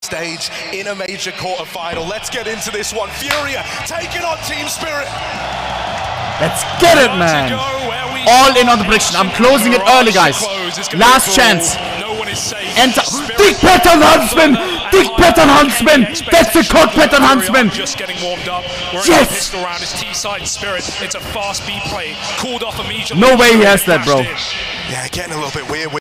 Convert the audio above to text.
stage in a major quarterfinal. Let's get into this one. Furia taking on Team Spirit. Let's get it, man. All in on the prediction. I'm closing it early, guys. Last chance. Enter. Dig pattern huntsman. Dig pattern huntsman. That's the code pattern huntsman. Just getting warmed up. Yes. Around his T-side Spirit. It's a fast B play. Called off immediately. No way he has that, bro. Yeah, getting a little bit weird with